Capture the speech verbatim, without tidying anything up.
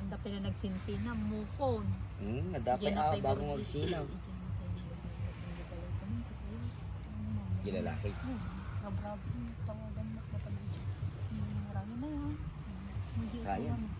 Dapat na nagsinsina, mukon. Hmm, dapat ah, bago magsinaw. Gilalaki. Rab-rab, tawagan mo kapag hindi marami na yan. Kaya.